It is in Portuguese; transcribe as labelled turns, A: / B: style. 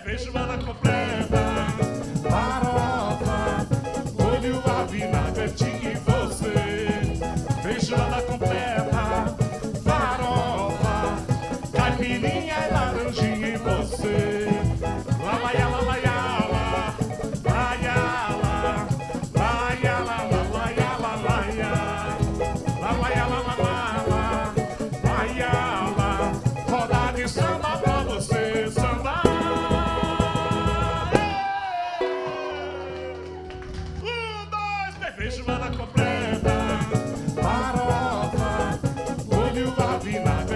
A: feijoada completa. Farofa, molho a vinagrete em você. Feijoada completa. Farofa, caipirinha e laranjinha em você. Lalaiala, laiala, laiala, laiala, laiala, laiala, laiala, laiala, laiala. Roda de samba pra você sambar. Feijoada completa, farofa, molho a vinagre.